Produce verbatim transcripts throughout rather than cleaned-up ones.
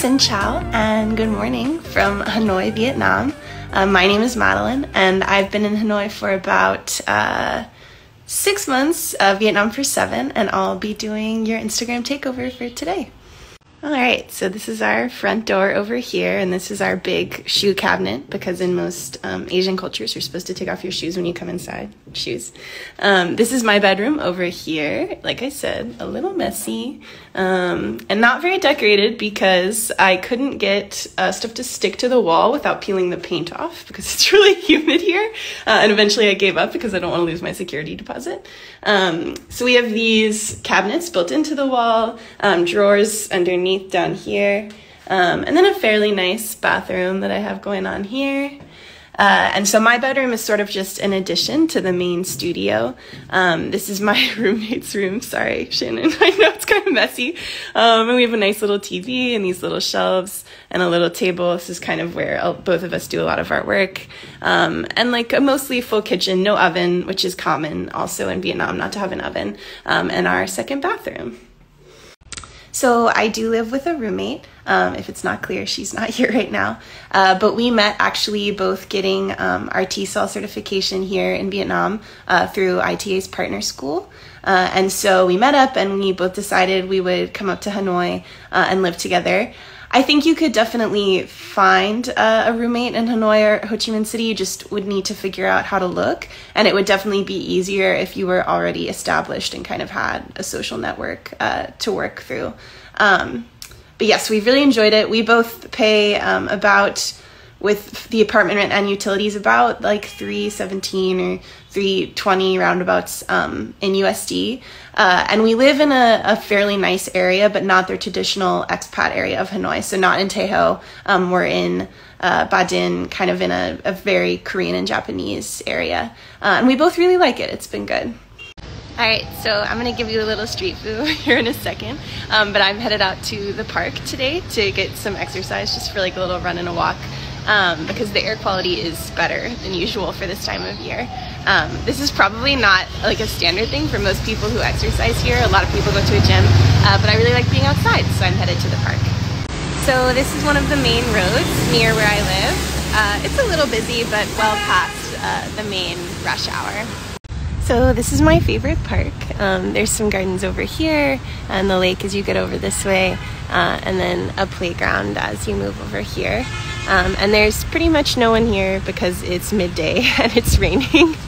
Xin chào and good morning from Hanoi, Vietnam. Uh, my name is Madeline and I've been in Hanoi for about uh, six months, uh, Vietnam for seven, and I'll be doing your Instagram takeover for today. Alright, so this is our front door over here, and this is our big shoe cabinet, because in most um, Asian cultures you're supposed to take off your shoes when you come inside. Shoes. Um, this is my bedroom over here. Like I said, a little messy, um, and not very decorated because I couldn't get uh, stuff to stick to the wall without peeling the paint off because it's really humid here, uh, and eventually I gave up because I don't want to lose my security deposit. Um, so we have these cabinets built into the wall, um, drawers underneath down here, um, and then a fairly nice bathroom that I have going on here. Uh, and so my bedroom is sort of just an addition to the main studio. Um, this is my roommate's room. Sorry, Shannon. I know it's kind of messy. Um, and we have a nice little T V and these little shelves and a little table. This is kind of where I'll, both of us do a lot of our work. Um, and like a mostly full kitchen, no oven, which is common also in Vietnam not to have an oven, um, and our second bathroom. So I do live with a roommate. Um, if it's not clear, she's not here right now. Uh, but we met actually both getting um, our T E F L certification here in Vietnam uh, through I T A's partner school. Uh, and so we met up and we both decided we would come up to Hanoi uh, and live together. I think you could definitely find uh, a roommate in Hanoi or Ho Chi Minh City. You just would need to figure out how to look. And it would definitely be easier if you were already established and kind of had a social network uh, to work through. Um, but yes, we've really enjoyed it. We both pay um, about, with the apartment rent and utilities, about like three seventeen or three twenty roundabouts um, in U S D. Uh, and we live in a, a fairly nice area, but not the traditional expat area of Hanoi. So not in Tay Ho. Um, we're in uh, Ba Dinh, kind of in a, a very Korean and Japanese area. Uh, and we both really like it. It's been good. All right, so I'm gonna give you a little street food here in a second, um, but I'm headed out to the park today to get some exercise, just for like a little run and a walk, um, because the air quality is better than usual for this time of year. Um, this is probably not like a standard thing for most people who exercise here. A lot of people go to a gym, uh, but I really like being outside, so I'm headed to the park. So this is one of the main roads near where I live. Uh, it's a little busy, but well past uh, the main rush hour. So this is my favorite park. Um, there's some gardens over here and the lake as you get over this way, uh, and then a playground as you move over here. Um, and there's pretty much no one here because it's midday and it's raining.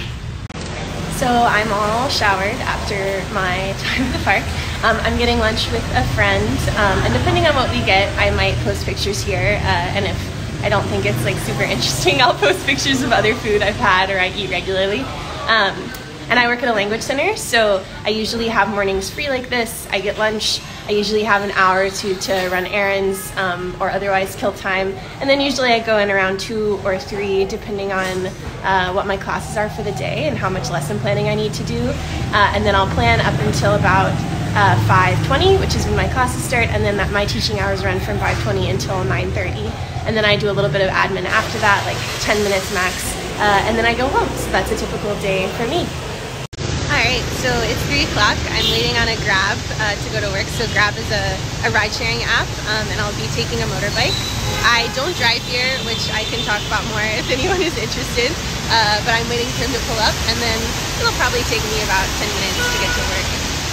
So I'm all showered after my time at the park. Um, I'm getting lunch with a friend, um, and depending on what we get, I might post pictures here, uh, and if I don't think it's like super interesting, I'll post pictures of other food I've had or I eat regularly. Um, and I work at a language center, so I usually have mornings free like this. I get lunch. I usually have an hour or two to run errands um, or otherwise kill time. And then usually I go in around two or three, depending on uh, what my classes are for the day and how much lesson planning I need to do. Uh, and then I'll plan up until about uh, five twenty, which is when my classes start. And then that my teaching hours run from five twenty until nine thirty. And then I do a little bit of admin after that, like ten minutes max. Uh, and then I go home. So that's a typical day for me. Alright, so it's three o'clock. I'm waiting on a Grab uh, to go to work. So Grab is a, a ride-sharing app, um, and I'll be taking a motorbike. I don't drive here, which I can talk about more if anyone is interested, uh, but I'm waiting for him to pull up, and then it'll probably take me about ten minutes to get to work.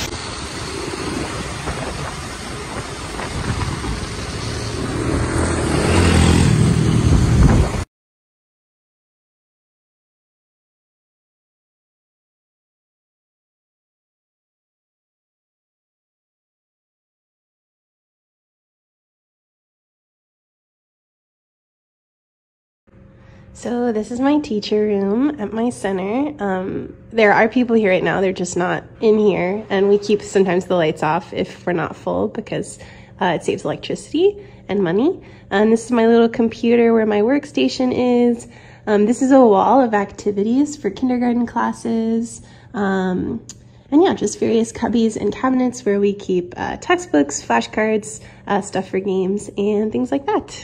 So this is my teacher room at my center. Um, there are people here right now, they're just not in here, and we keep sometimes the lights off if we're not full because uh, it saves electricity and money. And this is my little computer where my workstation is. Um, this is a wall of activities for kindergarten classes. Um, and yeah, just various cubbies and cabinets where we keep uh, textbooks, flashcards, uh, stuff for games, and things like that.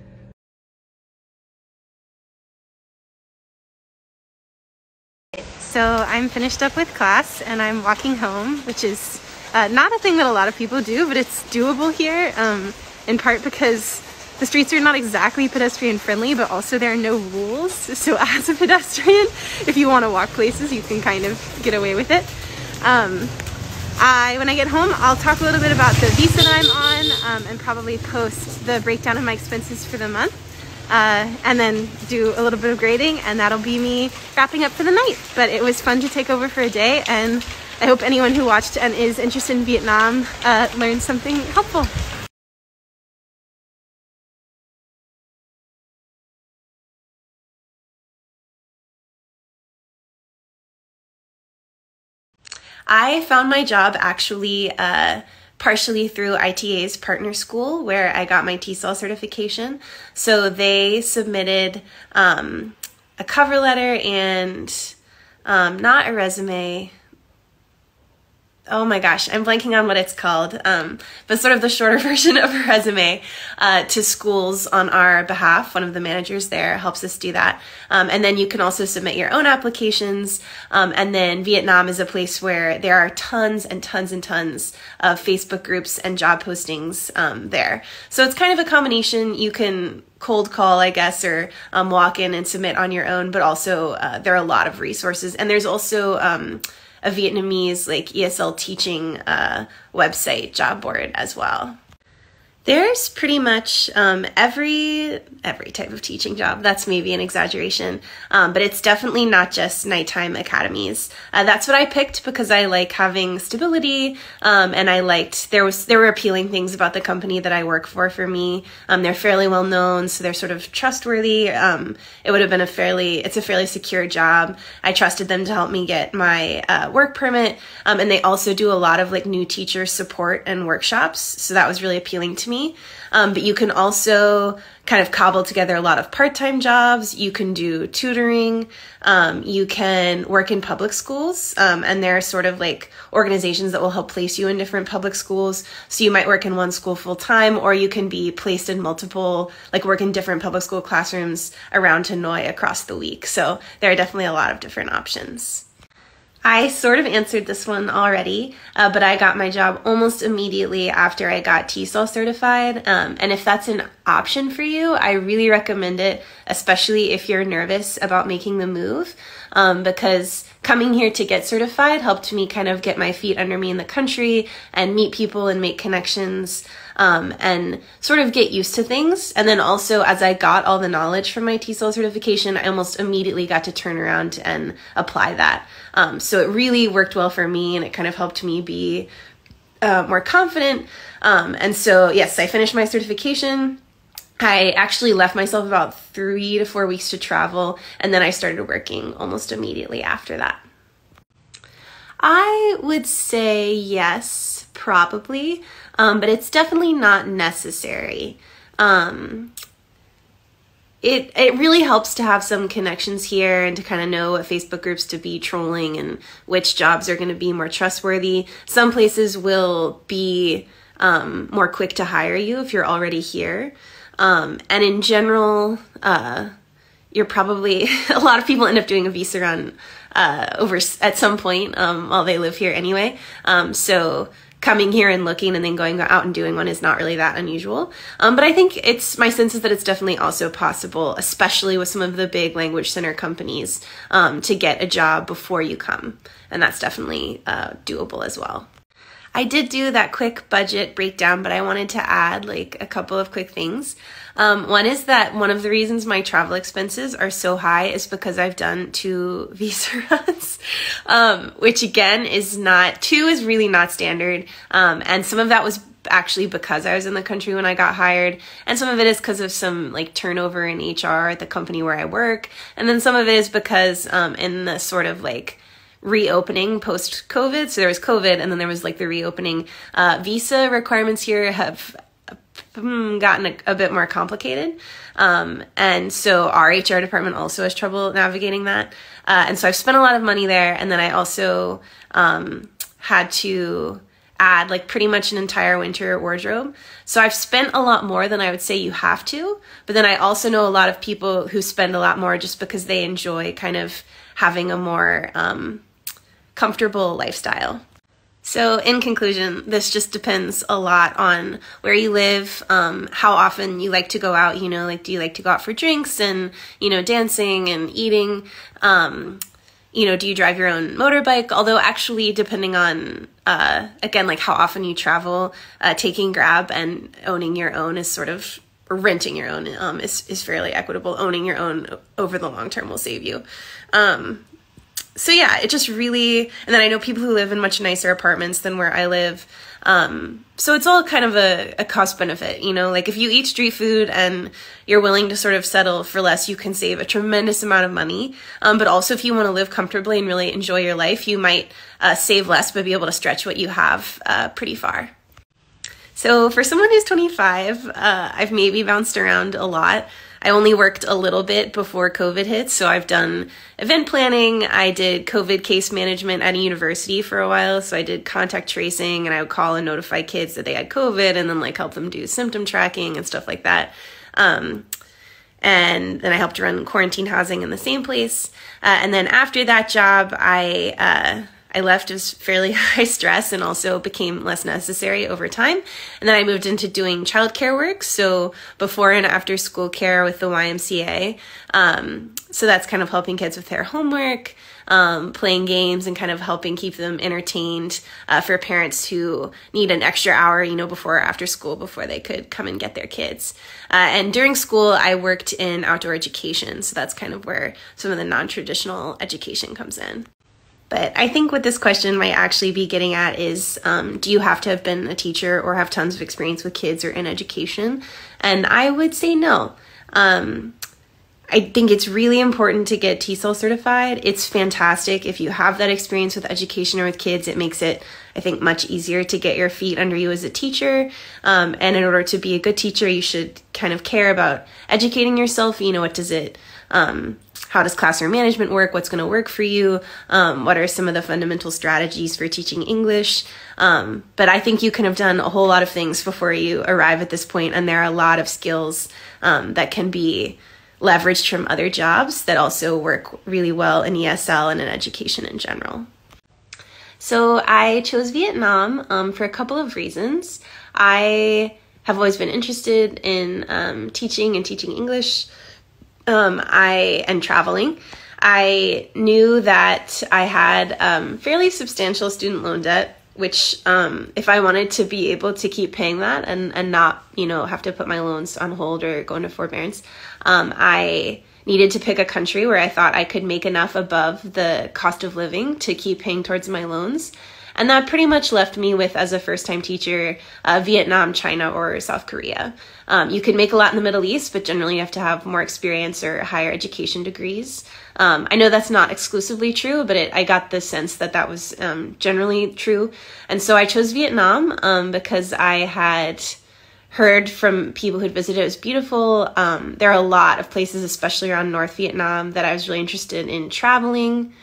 So I'm finished up with class and I'm walking home, which is uh, not a thing that a lot of people do, but it's doable here. Um, in part because the streets are not exactly pedestrian friendly, but also there are no rules. So as a pedestrian, if you want to walk places, you can kind of get away with it. Um, I, when I get home, I'll talk a little bit about the visa that I'm on um, and probably post the breakdown of my expenses for the month. Uh, and then do a little bit of grading, and that'll be me wrapping up for the night. But it was fun to take over for a day, and I hope anyone who watched and is interested in Vietnam uh, learned something helpful. I found my job actually uh, partially through I T A's partner school, where I got my T E F L certification. So they submitted um, a cover letter and um, not a resume. Oh my gosh, I'm blanking on what it's called, um, but sort of the shorter version of a resume uh, to schools on our behalf. One of the managers there helps us do that. Um, and then you can also submit your own applications. Um, and then Vietnam is a place where there are tons and tons and tons of Facebook groups and job postings um, there. So it's kind of a combination. You can cold call, I guess, or um, walk in and submit on your own, but also uh, there are a lot of resources. And there's also um, a Vietnamese like E S L teaching uh, website job board as well. There's pretty much um, every every type of teaching job. That's maybe an exaggeration, um, but it's definitely not just nighttime academies. Uh, that's what I picked because I like having stability, um, and I liked there was there were appealing things about the company that I work for. For me, um, they're fairly well known, so they're sort of trustworthy. Um, it would have been a fairly it's a fairly secure job. I trusted them to help me get my uh, work permit, um, and they also do a lot of like new teacher support and workshops. So that was really appealing to me. Me. Um, but you can also kind of cobble together a lot of part-time jobs. You can do tutoring. Um, you can work in public schools. Um, and there are sort of like organizations that will help place you in different public schools. So you might work in one school full-time, or you can be placed in multiple, like work in different public school classrooms around Hanoi across the week. So there are definitely a lot of different options. I sort of answered this one already, uh, but I got my job almost immediately after I got T E F L certified. Um, and if that's an option for you, I really recommend it, especially if you're nervous about making the move, um, because coming here to get certified helped me kind of get my feet under me in the country and meet people and make connections, um, and sort of get used to things. And then also, as I got all the knowledge from my T E F L certification, I almost immediately got to turn around and apply that. Um, so it really worked well for me, and it kind of helped me be uh, more confident. Um, and so, yes, I finished my certification. I actually left myself about three to four weeks to travel, and then I started working almost immediately after that. I would say yes, probably, um, but it's definitely not necessary. Um, It it really helps to have some connections here and to kind of know what Facebook groups to be trolling and which jobs are going to be more trustworthy. Some places will be um, more quick to hire you if you're already here. Um, and in general, uh, you're probably, a lot of people end up doing a visa run uh, over at some point um, while they live here anyway. Um, so coming here and looking and then going out and doing one is not really that unusual. Um, but I think it's, my sense is that it's definitely also possible, especially with some of the big language center companies, um, to get a job before you come. And that's definitely uh, doable as well. I did do that quick budget breakdown, but I wanted to add like a couple of quick things. Um, one is that one of the reasons my travel expenses are so high is because I've done two visa runs, um, which again is not, two is really not standard. Um, and some of that was actually because I was in the country when I got hired. And some of it is because of some like turnover in H R at the company where I work. And then some of it is because um, in the sort of like reopening post-COVID, so there was COVID and then there was like the reopening, uh, visa requirements here have gotten a, a bit more complicated. Um, and so our H R department also has trouble navigating that. Uh, and so I've spent a lot of money there. And then I also um, had to add like pretty much an entire winter wardrobe. So I've spent a lot more than I would say you have to. But then I also know a lot of people who spend a lot more just because they enjoy kind of having a more um, comfortable lifestyle. So in conclusion, this just depends a lot on where you live, um, how often you like to go out, you know, like do you like to go out for drinks and, you know, dancing and eating, um, you know, do you drive your own motorbike? Although actually depending on, uh, again, like how often you travel, uh, taking Grab and owning your own is sort of, or renting your own um, is, is fairly equitable. Owning your own over the long term will save you. Um, So yeah, it just really, and then I know people who live in much nicer apartments than where I live. Um, so it's all kind of a, a cost benefit, you know, like if you eat street food and you're willing to sort of settle for less, you can save a tremendous amount of money. Um, but also if you want to live comfortably and really enjoy your life, you might uh, save less, but be able to stretch what you have uh, pretty far. So for someone who's twenty-five, uh, I've maybe bounced around a lot. I only worked a little bit before COVID hit, so I've done event planning. I did COVID case management at a university for a while, so I did contact tracing, and I would call and notify kids that they had COVID, and then like help them do symptom tracking and stuff like that. Um, and then I helped run quarantine housing in the same place. Uh, and then after that job, I uh, I left. It was fairly high stress and also became less necessary over time. And then I moved into doing childcare work, so before and after school care with the Y M C A. Um, so that's kind of helping kids with their homework, um, playing games, and kind of helping keep them entertained uh, for parents who need an extra hour, you know, before or after school before they could come and get their kids. Uh, and during school, I worked in outdoor education, so that's kind of where some of the non-traditional education comes in. But I think what this question might actually be getting at is, um, do you have to have been a teacher or have tons of experience with kids or in education? And I would say no. Um, I think it's really important to get T E F L certified. It's fantastic if you have that experience with education or with kids. It makes it, I think, much easier to get your feet under you as a teacher. Um, and in order to be a good teacher, you should kind of care about educating yourself. You know, what does it, um, how does classroom management work? What's going to work for you? Um, what are some of the fundamental strategies for teaching English? Um, but I think you can have done a whole lot of things before you arrive at this point, and there are a lot of skills um, that can be leveraged from other jobs that also work really well in E S L and in education in general. So I chose Vietnam um, for a couple of reasons. I have always been interested in um, teaching and teaching English. Um, I and traveling. I knew that I had um, fairly substantial student loan debt, which um, if I wanted to be able to keep paying that and, and not, you know, have to put my loans on hold or go into forbearance, um, I needed to pick a country where I thought I could make enough above the cost of living to keep paying towards my loans. And that pretty much left me with, as a first-time teacher, uh, Vietnam, China, or South Korea. Um, you could make a lot in the Middle East, but generally you have to have more experience or higher education degrees. Um, I know that's not exclusively true, but it, I got the sense that that was um, generally true. And so I chose Vietnam um, because I had heard from people who'd visited it was beautiful. Um, there are a lot of places, especially around North Vietnam, that I was really interested in traveling.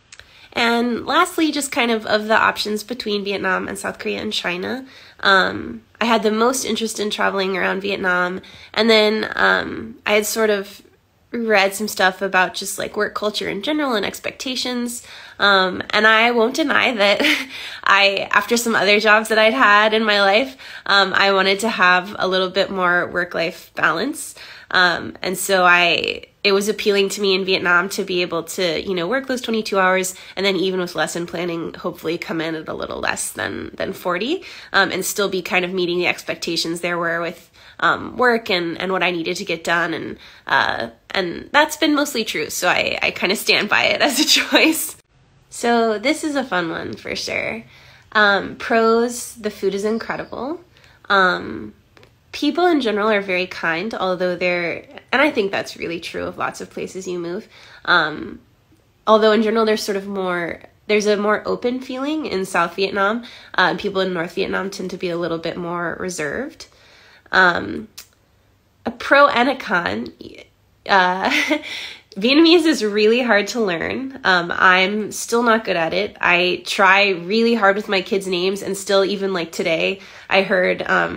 And lastly, just kind of of the options between Vietnam and South Korea and China, um, I had the most interest in traveling around Vietnam. And then um, I had sort of read some stuff about just like work culture in general and expectations. Um, and I won't deny that I, after some other jobs that I'd had in my life, um, I wanted to have a little bit more work-life balance. Um, and so I, it was appealing to me in Vietnam to be able to, you know, work those twenty-two hours, and then even with lesson planning, hopefully come in at a little less than, than forty, um, and still be kind of meeting the expectations there were with, um, work and, and what I needed to get done. And, uh, and that's been mostly true. So I, I kind of stand by it as a choice. So this is a fun one for sure. Um, pros, the food is incredible. Um, People in general are very kind, although they're, and I think that's really true of lots of places you move. Um, although in general, there's sort of more, there's a more open feeling in South Vietnam. Uh, and people in North Vietnam tend to be a little bit more reserved. Um, a pro and a con, uh, Vietnamese is really hard to learn. Um, I'm still not good at it. I try really hard with my kids' names, and still, even like today, I heard, um,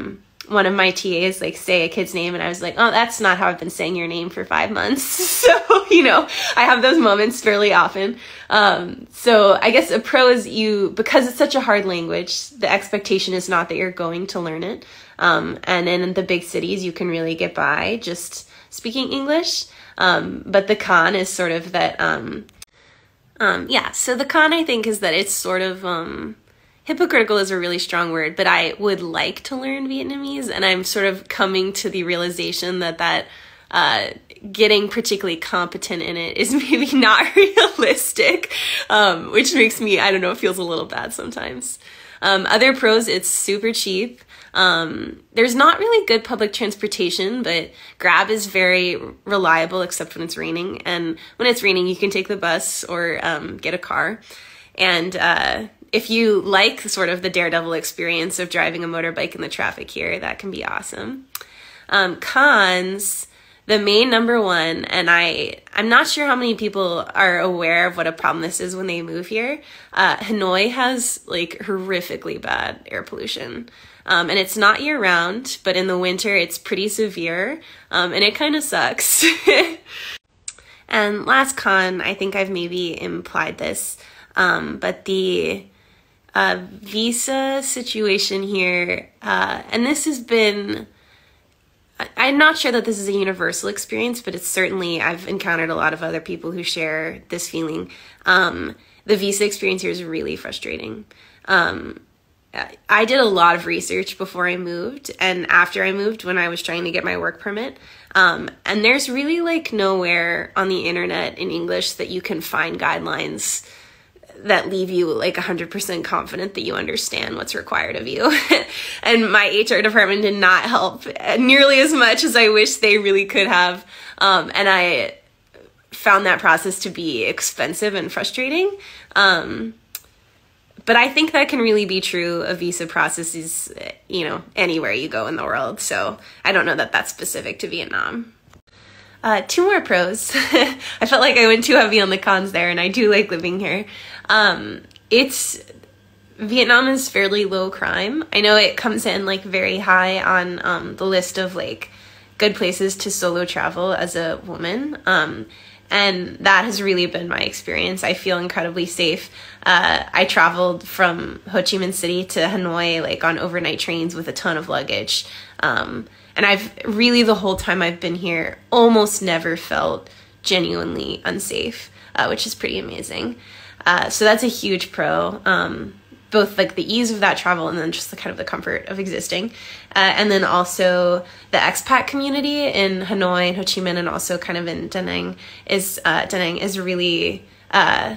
one of my T As like say a kid's name and I was like, oh, that's not how I've been saying your name for five months. So, you know, I have those moments fairly often. Um, so I guess a pro is you, because it's such a hard language, the expectation is not that you're going to learn it. Um, and in the big cities, you can really get by just speaking English. Um, but the con is sort of that, um, um, yeah, so the con I think is that it's sort of, um, hypocritical is a really strong word, but I would like to learn Vietnamese, and I'm sort of coming to the realization that that uh, getting particularly competent in it is maybe not realistic, um, which makes me, I don't know, it feels a little bad sometimes. Um, other pros, it's super cheap. Um, there's not really good public transportation, but Grab is very reliable except when it's raining, and when it's raining you can take the bus or um, get a car. And uh, if you like sort of the daredevil experience of driving a motorbike in the traffic here, that can be awesome. Um, cons, the main number one, and I, I'm not sure how many people are aware of what a problem this is when they move here. Uh, Hanoi has like horrifically bad air pollution. Um, and it's not year round, but in the winter it's pretty severe, um, and it kind of sucks. And last con, I think I've maybe implied this, um, but the Uh, visa situation here, uh, and this has been, I'm not sure that this is a universal experience, but it's certainly, I've encountered a lot of other people who share this feeling. Um, the visa experience here is really frustrating. Um, I did a lot of research before I moved and after I moved when I was trying to get my work permit. Um, and there's really like nowhere on the internet in English that you can find guidelines that leave you like one hundred percent confident that you understand what's required of you. And my H R department did not help nearly as much as I wish they really could have. Um, and I found that process to be expensive and frustrating. Um, but I think that can really be true of visa processes, you know, anywhere you go in the world. So I don't know that that's specific to Vietnam. Uh, two more pros. I felt like I went too heavy on the cons there, and I do like living here. Um, it's, Vietnam is fairly low crime. I know it comes in like very high on um, the list of like good places to solo travel as a woman. Um, and that has really been my experience. I feel incredibly safe. Uh, I traveled from Ho Chi Minh City to Hanoi like on overnight trains with a ton of luggage. Um, And I've really, the whole time I've been here, almost never felt genuinely unsafe, uh, which is pretty amazing. Uh, so that's a huge pro, um, both like the ease of that travel and then just the kind of the comfort of existing. Uh, and then also the expat community in Hanoi and Ho Chi Minh and also kind of in Da Nang is, uh, Da Nang is really uh,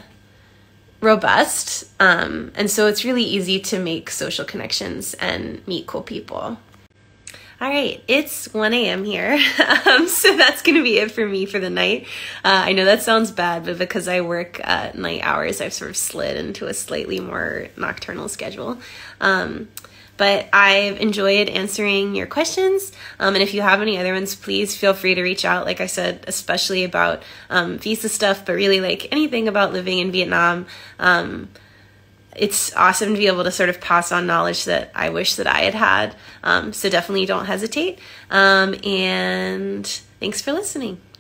robust. Um, and so it's really easy to make social connections and meet cool people. All right, it's one A M here, um, so that's going to be it for me for the night. Uh, I know that sounds bad, but because I work uh, night hours, I've sort of slid into a slightly more nocturnal schedule. Um, but I've enjoyed answering your questions, um, and if you have any other ones, please feel free to reach out, like I said, especially about um, visa stuff, but really like anything about living in Vietnam. Um, It's awesome to be able to sort of pass on knowledge that I wish that I had had. Um, so definitely don't hesitate. Um, and thanks for listening.